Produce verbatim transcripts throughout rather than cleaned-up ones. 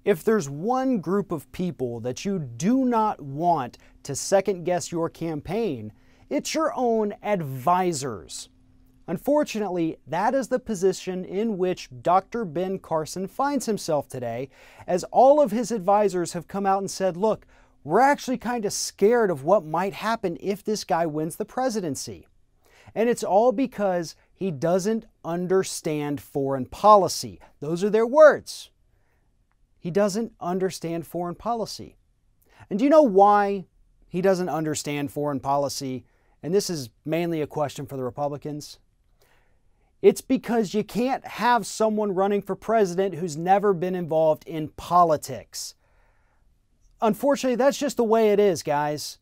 If there's one group of people that you do not want to second guess your campaign, it's your own advisors. Unfortunately, that is the position in which Doctor Ben Carson finds himself today, as all of his advisors have come out and said, look, we're actually kind of scared of what might happen if this guy wins the presidency. And it's all because he doesn't understand foreign policy. Those are their words. He doesn't understand foreign policy. And do you know why he doesn't understand foreign policy? And this is mainly a question for the Republicans. It's because you can't have someone running for president who's never been involved in politics. Unfortunately, that's just the way it is, guys.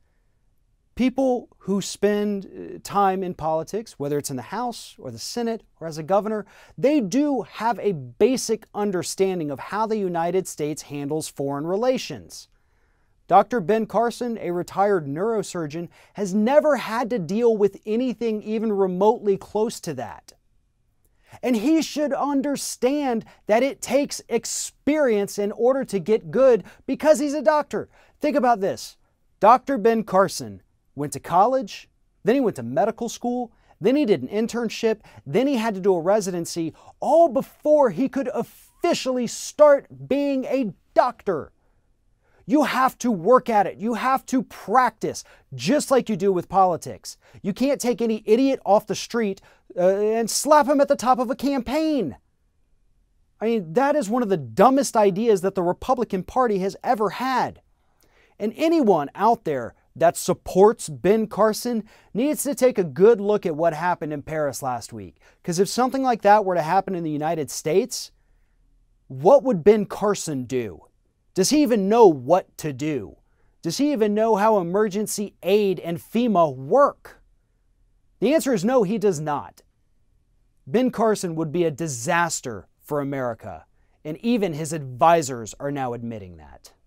People who spend time in politics, whether it's in the House or the Senate or as a governor, they do have a basic understanding of how the United States handles foreign relations. Doctor Ben Carson, a retired neurosurgeon, has never had to deal with anything even remotely close to that. And he should understand that it takes experience in order to get good because he's a doctor. Think about this. Doctor Ben Carson went to college, then he went to medical school, then he did an internship, then he had to do a residency, all before he could officially start being a doctor. You have to work at it. You have to practice, just like you do with politics. You can't take any idiot off the street uh, and slap him at the top of a campaign. I mean, that is one of the dumbest ideas that the Republican Party has ever had. And anyone out there that supports Ben Carson needs to take a good look at what happened in Paris last week. Because if something like that were to happen in the United States, what would Ben Carson do? Does he even know what to do? Does he even know how emergency aid and FEMA work? The answer is no, he does not. Ben Carson would be a disaster for America, and even his advisors are now admitting that.